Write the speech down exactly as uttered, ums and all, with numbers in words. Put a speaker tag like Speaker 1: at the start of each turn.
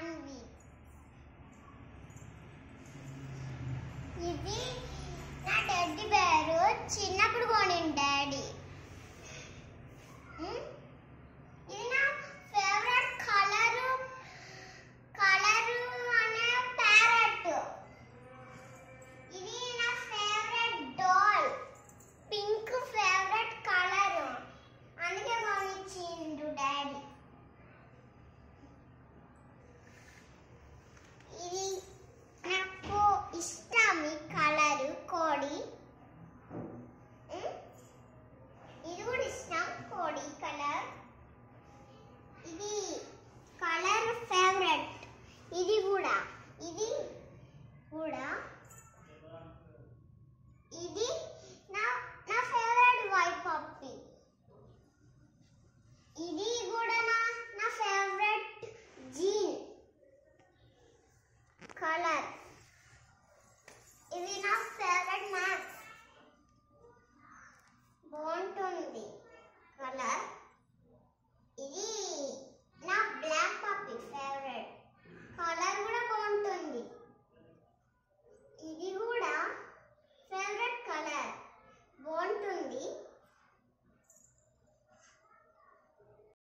Speaker 1: అన్వి. ఇది నా teddy bear చిన్నప్పుడు కొనింది డాడీ. ఇది నా ఫేవరెట్ కలరు కలరు అనే ప్యారెట్. ఇది నా favourite doll, pink favourite colour, అందుకే కొనిచ్చిండు డాడీ. ఇది నాకు ఇష్టం ఈ కలరు కోడి. ఇది కూడా ఇష్టం కోడి కలర్. ఇది కలర్ ఫేవరెట్. ఇది కూడా ఇది కూడా ఇది నా నా ఫేవరెట్ వైట్ పప్పీ. ఇది కూడా నా నా ఫేవరెట్ జీన్ కలర్. ఇది నా